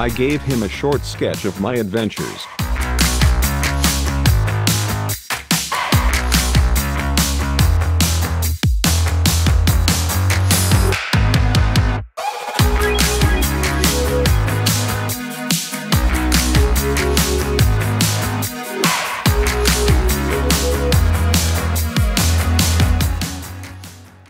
I gave him a short sketch of my adventures.